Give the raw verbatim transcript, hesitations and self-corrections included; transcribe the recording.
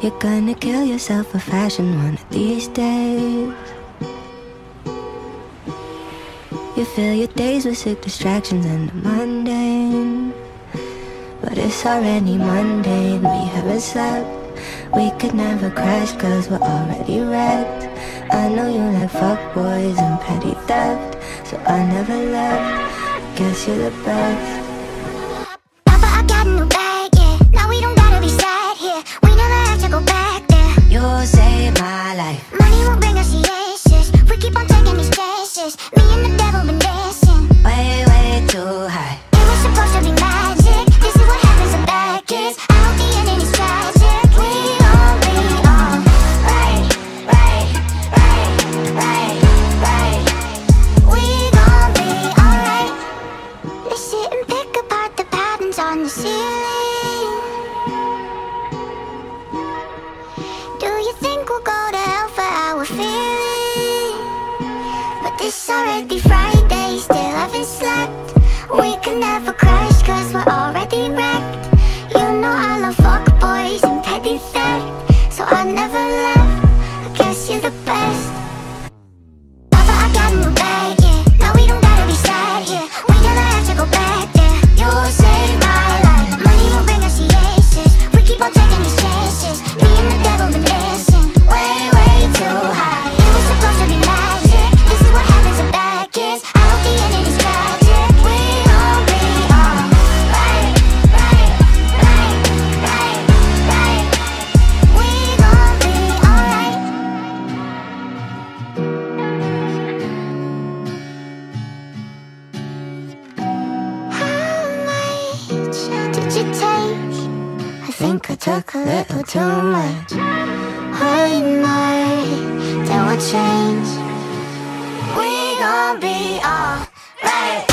You're gonna kill yourself for fashion one of these days. You fill your days with sick distractions and the mundane, but it's already mundane. We haven't slept, we could never crash cause we're already wrecked. I know you like fuckboys and petty theft, so I never left. Guess you're the best. Papa, I got a new bag, yeah. Now we don't gotta be sad here. We never have to go back there. You'll save my life. Money won't bring us the ashes. We keep on taking these chances. Me and the devil been dancing Way, way too high. It was supposed to be magic. This is what happens to bad kids. I hope the ending is tragic. We gon' be alright, right, right, right, right. We gon' be alright. Let's sit and pick apart the patterns on the ceiling. Do you think we'll go to hell for our feeling? But this already Friday, still haven't slept. We can never crash cause we're already wrecked. You know I love fuckboys and petty theft, so I never left. I guess you're the best. Papa, I got a new bag, yeah. Now we don't gotta be sad here. We never have to go back there. You'll save my life. Money won't bring us the aces. We keep on taking these chances. Me and the devil been dancing way, way too high. It was supposed to be magic. This is what happens to bad kids. I hope the ending is tragic. We gon' be alright, right, right, right, right. We gon' be alright. How much did you take? I think I took a little too much. One more, then we'll change. We gon' be alright.